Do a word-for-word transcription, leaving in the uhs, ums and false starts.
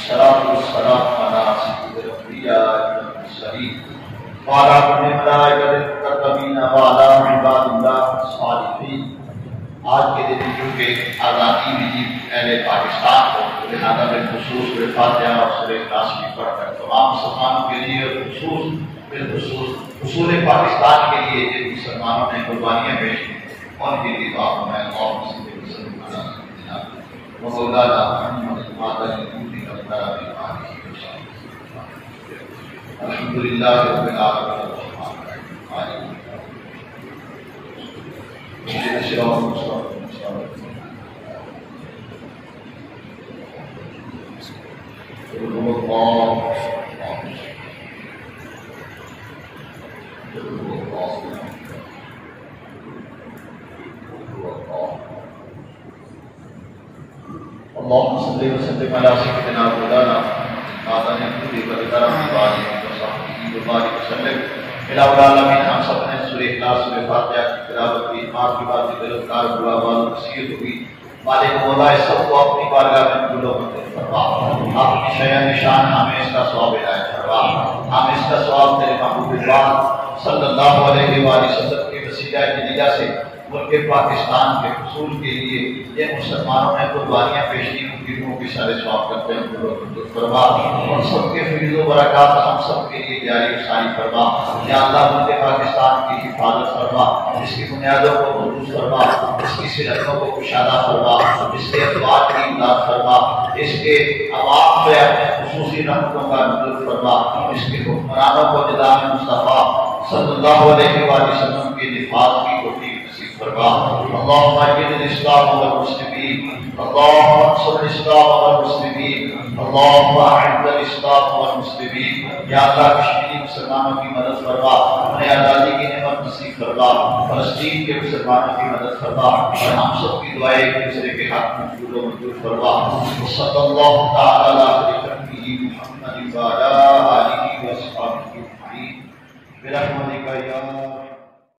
والصلاة والسلام على سيد الأنبياء والمرسلين وعلى كل الملائكة المقربين وعلى عباد الله الصالحين۔ آج کے دن کیونکہ آزادی ملی اہل پاکستان کو، لہذا بالخصوص سورہ فاتحہ اور سورہ اخلاص کی پڑھ کر تمام مسلمانوں کے لیے اور خصوص بالخصوص اصول پاکستان کے لیے جن مسلمانوں نے قربانیاں پیش کی ان کے لیے دعا فرمائیں۔ اللہم صل وسلم علی سیدنا ومولانا محمد وعلی آلہ الحمد للہ رب العالمین الرحمن الرحیم اهدنا الصراط المستقيم قل هو الله قل هو الله اللهم صل وسلم على سيدنا مولانا محمد وعلى آله وصحبه وبارك وسلم۔ الہ العالمین ہم سب نے سورہ اخلاص سورہ فاتحہ کی تلاوت کی، ماں کی بات دلکار دعا بال نصیحت ہوئی۔ مالک مولا سب کو اپنی بارگاہ میں قبول و منظور فرما، اپنی شیان نشان ہمیں اس کا ثواب عنایت فرما، ہمیں اس کا ثواب تیرے محبوب پاک صلی اللہ علیہ وآلہ وسلم کے وسیلہ جلیلہ سے ملک پاکستان کے حصول کے لیے یہ مسلمانوں نے قربانیاں پیش کی، ان کی روح کی سارے ثواب کرتے ہیں قبول و منظور فرما، اور سب کے فیض و برکات ہم سب کے لیے جاری و ساری فرما۔ یا اللہ ملک پاکستان کی حفاظت فرما، اس کی بنیادوں کو مضبوط فرما، اس کی صلتوں کو کشادہ فرما، اس کے افراد کی امداد فرما، اس کے عوام پہ اپنے خصوصی رحمتوں کا نزول فرما، اس کے حکمرانوں کو نظام مصطفیٰ صلی اللہ علیہ وآلہ وسلم کے نفاذ کی توفیق نصیب فرما۔ اللہم اعز الاسلام والمسلمین، اللہم انصر الاسلام والمسلمین، اللہم اعز الاسلام والمسلمین۔ یا اللہ کشمیری مسلمانوں کی مدد فرما، انہیں آزادی کی نعمت نصیب فرما، فلسطین کے مسلمانوں کی مدد فرما، اور ہم سب کی دعائیں ایک دوسرے کے حق میں قبول و منظور فرما۔ صلی اللہ تعالی علیہ وسلم محمد وعلی